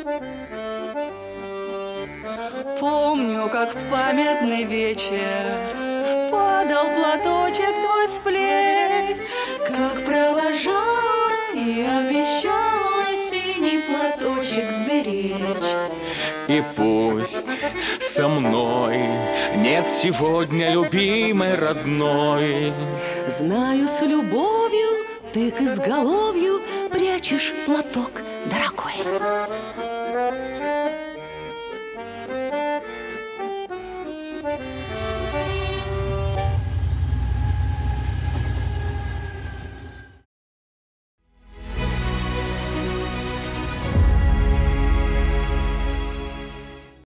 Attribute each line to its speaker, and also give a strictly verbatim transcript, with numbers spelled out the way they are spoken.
Speaker 1: Помню, как в памятный вечер падал платочек твой с плеч,
Speaker 2: как провожала и обещала синий платочек сберечь.
Speaker 3: И пусть со мной нет сегодня любимой родной,
Speaker 2: знаю, с любовью ты к изголовью прячешь платок, дорогой.